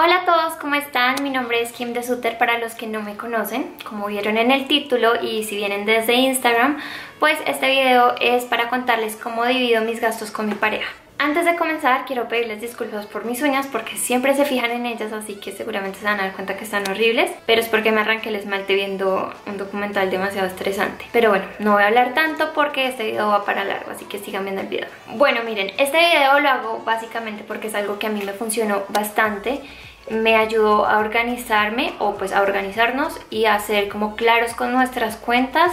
Hola a todos, ¿cómo están? Mi nombre es Kim de Suter para los que no me conocen. Como vieron en el título y si vienen desde Instagram, pues este video es para contarles cómo divido mis gastos con mi pareja. Antes de comenzar quiero pedirles disculpas por mis uñas porque siempre se fijan en ellas, así que seguramente se van a dar cuenta que están horribles, pero es porque me arranqué el esmalte viendo un documental demasiado estresante. Pero bueno, no voy a hablar tanto porque este video va para largo, así que sigan viendo el video. Bueno, miren, este video lo hago básicamente porque es algo que a mí me funcionó bastante. Me ayudó a organizarme, o pues a organizarnos y a ser como claros con nuestras cuentas.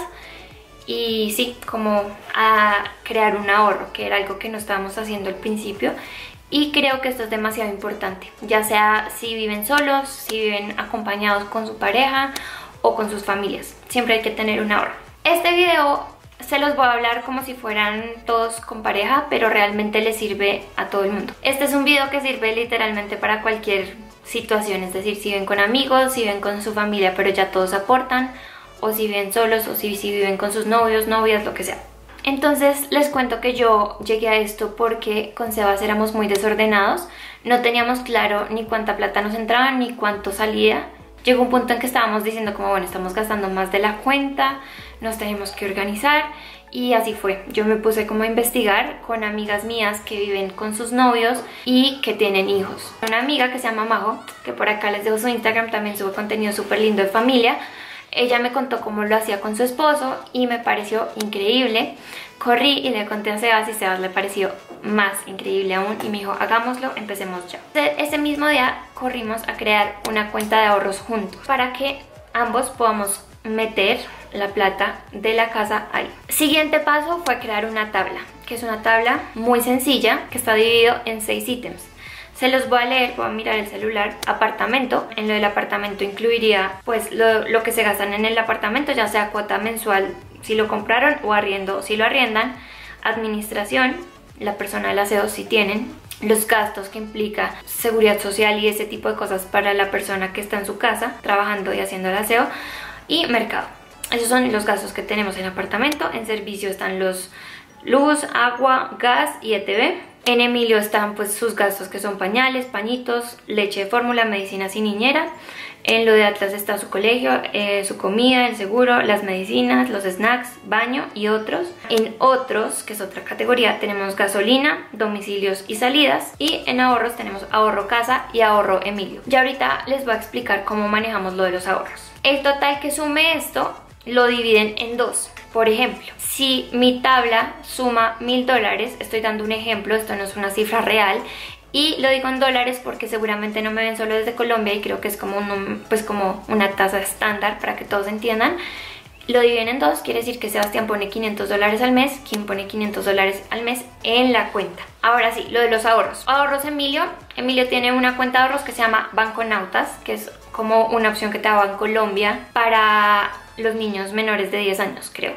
Y sí, como a crear un ahorro, que era algo que no estábamos haciendo al principio. Y creo que esto es demasiado importante, ya sea si viven solos, si viven acompañados con su pareja o con sus familias. Siempre hay que tener un ahorro. Este video se los voy a hablar como si fueran todos con pareja, pero realmente les sirve a todo el mundo. Este es un video que sirve literalmente para cualquier situación, es decir, si viven con amigos, si viven con su familia pero ya todos aportan, o si viven solos, o si viven con sus novios, novias, lo que sea. Entonces les cuento que yo llegué a esto porque con Sebas éramos muy desordenados, no teníamos claro ni cuánta plata nos entraba ni cuánto salía. Llegó un punto en que estábamos diciendo como bueno, estamos gastando más de la cuenta, nos tenemos que organizar. Y así fue, yo me puse como a investigar con amigas mías que viven con sus novios y que tienen hijos. Una amiga que se llama Majo, que por acá les dejo su Instagram, también sube contenido súper lindo de familia. Ella me contó cómo lo hacía con su esposo y me pareció increíble. Corrí y le conté a Sebas y Sebas le pareció más increíble aún y me dijo, hagámoslo, empecemos ya. Ese mismo día corrimos a crear una cuenta de ahorros juntos para que ambos podamos meter la plata de la casa ahí. Siguiente paso fue crear una tabla, que es una tabla muy sencilla que está dividido en 6 ítems. Se los voy a leer, voy a mirar el celular. Apartamento, en lo del apartamento incluiría pues lo que se gastan en el apartamento, ya sea cuota mensual si lo compraron o arriendo si lo arriendan. Administración, la persona del aseo si tienen, los gastos que implica seguridad social y ese tipo de cosas para la persona que está en su casa trabajando y haciendo el aseo. Y mercado. Esos son los gastos que tenemos en apartamento. En servicio están los luz, agua, gas y ETV. En Emilio están pues sus gastos que son pañales, pañitos, leche de fórmula, medicinas y niñera. En lo de Atlas está su colegio, su comida, el seguro, las medicinas, los snacks, baño y otros. En otros, que es otra categoría, tenemos gasolina, domicilios y salidas. Y en ahorros tenemos ahorro casa y ahorro Emilio. Ya ahorita les voy a explicar cómo manejamos lo de los ahorros. El total que sume esto lo dividen en dos. Por ejemplo, si mi tabla suma $1000, estoy dando un ejemplo, esto no es una cifra real, y lo digo en dólares porque seguramente no me ven solo desde Colombia y creo que es como, como una tasa estándar para que todos entiendan. Lo dividen en dos, quiere decir que Sebastián pone $500 al mes, Kim pone $500 al mes en la cuenta. Ahora sí, lo de los ahorros. Ahorros Emilio. Emilio tiene una cuenta de ahorros que se llama Banconautas, que es como una opción que te daba en Colombia para los niños menores de 10 años, creo.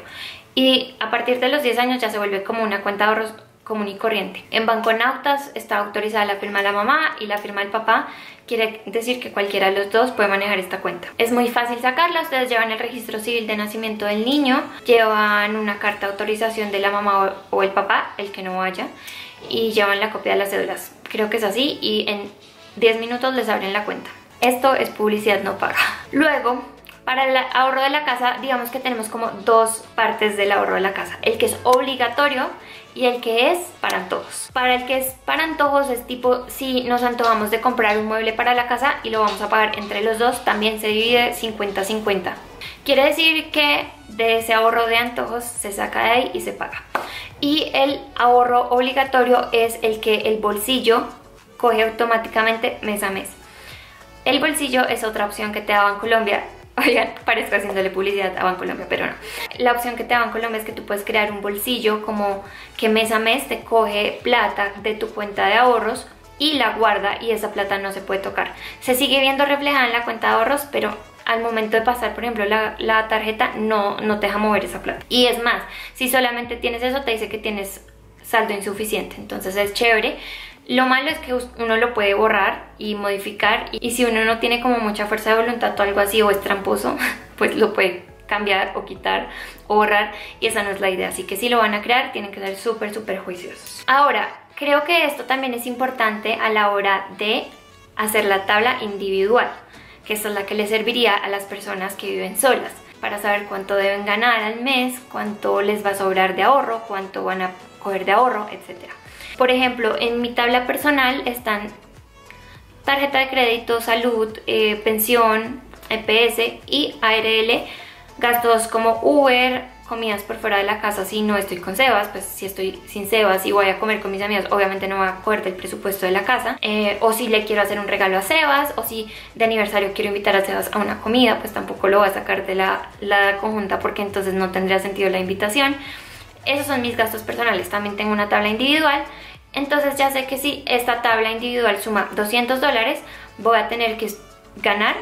Y a partir de los 10 años ya se vuelve como una cuenta de ahorros común y corriente. En Banconautas está autorizada la firma de la mamá y la firma del papá. Quiere decir que cualquiera de los dos puede manejar esta cuenta. Es muy fácil sacarla, ustedes llevan el registro civil de nacimiento del niño, llevan una carta de autorización de la mamá o el papá, el que no vaya, y llevan la copia de las cédulas. Creo que es así y en 10 minutos les abren la cuenta. Esto es publicidad no paga. Luego, para el ahorro de la casa, digamos que tenemos como dos partes del ahorro de la casa. El que es obligatorio y el que es para antojos. Para el que es para antojos es tipo si nos antojamos de comprar un mueble para la casa y lo vamos a pagar entre los dos, también se divide 50-50. Quiere decir que de ese ahorro de antojos se saca de ahí y se paga. Y el ahorro obligatorio es el que el bolsillo coge automáticamente mes a mes. El bolsillo es otra opción que te da Bancolombia. Oigan, parezco haciéndole publicidad a Bancolombia, pero no. La opción que te da Bancolombia es que tú puedes crear un bolsillo como que mes a mes te coge plata de tu cuenta de ahorros y la guarda y esa plata no se puede tocar. Se sigue viendo reflejada en la cuenta de ahorros, pero al momento de pasar, por ejemplo, la tarjeta no te deja mover esa plata. Y es más, si solamente tienes eso, te dice que tienes saldo insuficiente, entonces es chévere. Lo malo es que uno lo puede borrar y modificar y si uno no tiene como mucha fuerza de voluntad o algo así o es tramposo, pues lo puede cambiar o quitar o borrar y esa no es la idea. Así que si lo van a crear tienen que ser súper juiciosos. Ahora, creo que esto también es importante a la hora de hacer la tabla individual, que esta es la que le serviría a las personas que viven solas, para saber cuánto deben ganar al mes, cuánto les va a sobrar de ahorro, cuánto van a coger de ahorro, etc. Por ejemplo, en mi tabla personal están tarjeta de crédito, salud, pensión, EPS y ARL, gastos como Uber, comidas por fuera de la casa si no estoy con Sebas, pues si estoy sin Sebas y voy a comer con mis amigas, obviamente no voy a coger del presupuesto de la casa, o si le quiero hacer un regalo a Sebas, o si de aniversario quiero invitar a Sebas a una comida, pues tampoco lo voy a sacar de la conjunta porque entonces no tendría sentido la invitación. Esos son mis gastos personales. También tengo una tabla individual, entonces ya sé que si esta tabla individual suma $200, voy a tener que ganar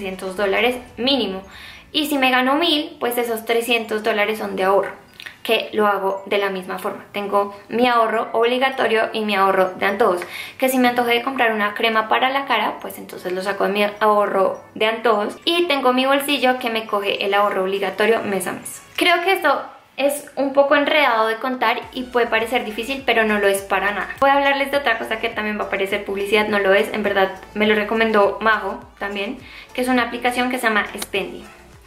$700 mínimo. Y si me gano 1000, pues esos $300 son de ahorro, que lo hago de la misma forma. Tengo mi ahorro obligatorio y mi ahorro de antojos, que si me antojé de comprar una crema para la cara, pues entonces lo saco de mi ahorro de antojos. Y tengo mi bolsillo que me coge el ahorro obligatorio mes a mes. Creo que esto es un poco enredado de contar y puede parecer difícil, pero no lo es para nada. Voy a hablarles de otra cosa que también va a parecer publicidad, no lo es, en verdad me lo recomendó Majo también, que es una aplicación que se llama Spendi.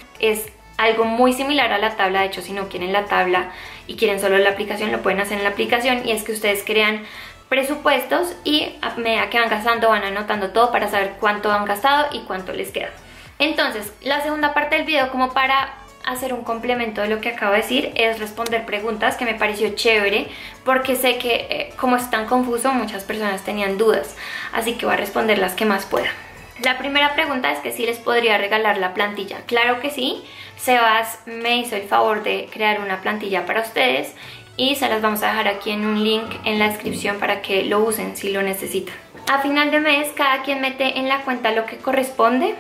Es algo muy similar a la tabla, de hecho si no quieren la tabla y quieren solo la aplicación, lo pueden hacer en la aplicación, y es que ustedes crean presupuestos y a medida que van gastando van anotando todo para saber cuánto han gastado y cuánto les queda. Entonces, la segunda parte del video, como para hacer un complemento de lo que acabo de decir, es responder preguntas, que me pareció chévere porque sé que como es tan confuso muchas personas tenían dudas, así que voy a responder las que más pueda. La primera pregunta es que si les podría regalar la plantilla. Claro que sí, Sebas me hizo el favor de crear una plantilla para ustedes y se las vamos a dejar aquí en un link en la descripción para que lo usen si lo necesitan. A final de mes cada quien mete en la cuenta lo que corresponde.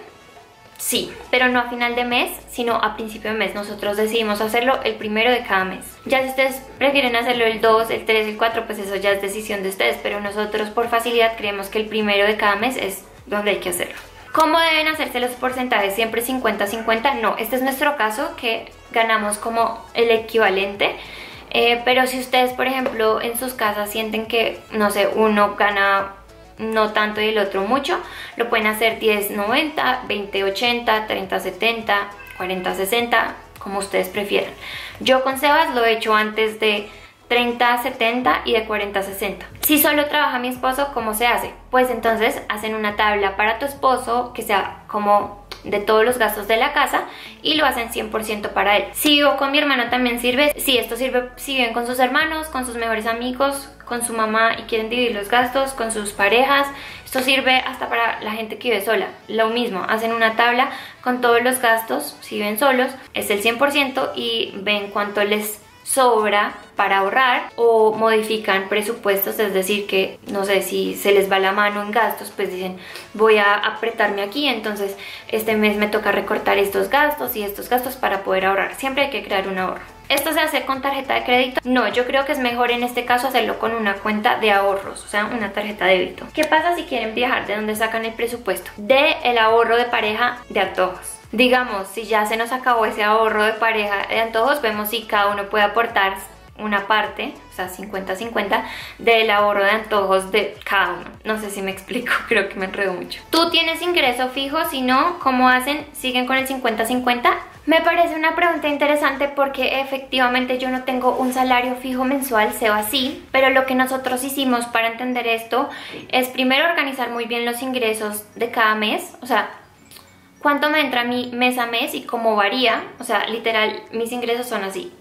Sí, pero no a final de mes, sino a principio de mes. Nosotros decidimos hacerlo el primero de cada mes. Ya si ustedes prefieren hacerlo el 2, el 3, el 4, pues eso ya es decisión de ustedes, pero nosotros por facilidad creemos que el primero de cada mes es donde hay que hacerlo. ¿Cómo deben hacerse los porcentajes? ¿Siempre 50-50? No, este es nuestro caso, que ganamos como el equivalente. Pero si ustedes, por ejemplo, en sus casas sienten que, no sé, uno gana no tanto y el otro mucho, lo pueden hacer 10-90, 20-80, 30-70, 40-60, como ustedes prefieran. Yo con Sebas lo he hecho antes de 30-70 y de 40-60. Si solo trabaja mi esposo, ¿cómo se hace? Pues entonces hacen una tabla para tu esposo que sea como de todos los gastos de la casa y lo hacen 100% para él. Si vivo con mi hermano también sirve. Sí, esto sirve si viven con sus hermanos, con sus mejores amigos, con su mamá y quieren dividir los gastos, con sus parejas. Esto sirve hasta para la gente que vive sola. Lo mismo, hacen una tabla con todos los gastos. Si viven solos es el 100% y ven cuánto les sobra para ahorrar, o modifican presupuestos, es decir que, no sé, si se les va la mano en gastos, pues dicen voy a apretarme aquí, entonces este mes me toca recortar estos gastos y estos gastos para poder ahorrar. Siempre hay que crear un ahorro. ¿Esto se hace con tarjeta de crédito? No, yo creo que es mejor en este caso hacerlo con una cuenta de ahorros, o sea, una tarjeta de débito. ¿Qué pasa si quieren viajar? ¿De dónde sacan el presupuesto? De el ahorro de pareja de antojos. Digamos, si ya se nos acabó ese ahorro de pareja de antojos, vemos si cada uno puede aportar una parte, o sea, 50-50 del ahorro de antojos de cada uno. No sé si me explico, creo que me enredo mucho. ¿Tú tienes ingreso fijo? Si no, ¿cómo hacen? ¿Siguen con el 50-50? Me parece una pregunta interesante porque efectivamente yo no tengo un salario fijo mensual, Seba sí, pero lo que nosotros hicimos para entender esto es primero organizar muy bien los ingresos de cada mes, o sea, cuánto me entra a mí mes a mes y cómo varía, o sea, literal, mis ingresos son así.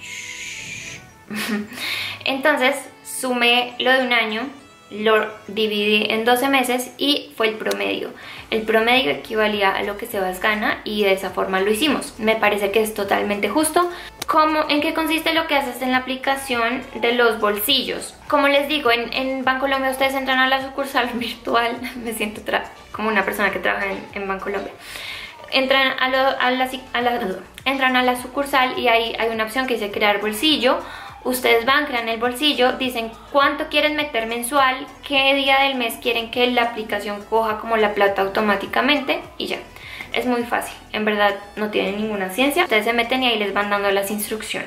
Entonces, sumé lo de un año, lo dividí en 12 meses y fue el promedio. El promedio equivalía a lo que Sebas gana y de esa forma lo hicimos. Me parece que es totalmente justo. ¿En qué consiste lo que haces en la aplicación de los bolsillos? Como les digo, en Bancolombia ustedes entran a la sucursal virtual. Me siento como una persona que trabaja en Bancolombia. Entran a la sucursal y ahí hay una opción que dice crear bolsillo. Ustedes van, crean el bolsillo, dicen cuánto quieren meter mensual, qué día del mes quieren que la aplicación coja como la plata automáticamente y ya. Es muy fácil, en verdad no tiene ninguna ciencia. Ustedes se meten y ahí les van dando las instrucciones.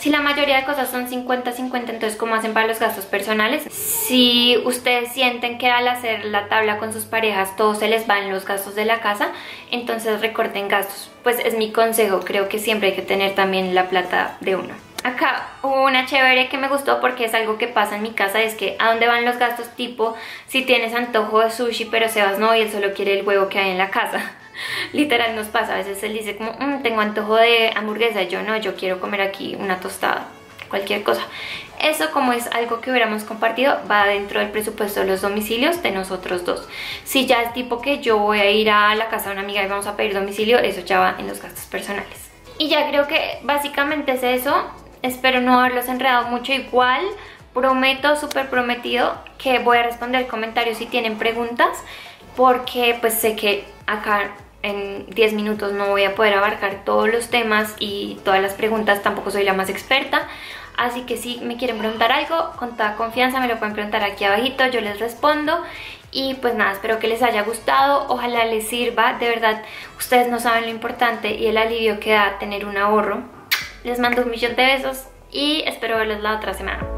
Si la mayoría de cosas son 50-50, entonces ¿cómo hacen para los gastos personales? Si ustedes sienten que al hacer la tabla con sus parejas todo se les va en los gastos de la casa, entonces recorten gastos. Pues es mi consejo, creo que siempre hay que tener también la plata de uno. Acá hubo una chévere que me gustó porque es algo que pasa en mi casa, es que ¿a dónde van los gastos? Tipo, si tienes antojo de sushi pero Sebas no y él solo quiere el huevo que hay en la casa. Literal nos pasa, a veces él dice como tengo antojo de hamburguesa, yo no, yo quiero comer aquí una tostada, cualquier cosa. Eso, como es algo que hubiéramos compartido, va dentro del presupuesto de los domicilios de nosotros dos. Si ya es tipo que yo voy a ir a la casa de una amiga y vamos a pedir domicilio, eso ya va en los gastos personales. Y ya creo que básicamente es eso. Espero no haberlos enredado mucho. Igual prometo, súper prometido, que voy a responder comentarios si tienen preguntas, porque pues sé que acá en 10 minutos no voy a poder abarcar todos los temas y todas las preguntas, tampoco soy la más experta. Así que si me quieren preguntar algo, con toda confianza me lo pueden preguntar aquí abajito, yo les respondo. Y pues nada, espero que les haya gustado, ojalá les sirva. De verdad, ustedes no saben lo importante y el alivio que da tener un ahorro. Les mando un millón de besos y espero verlos la otra semana.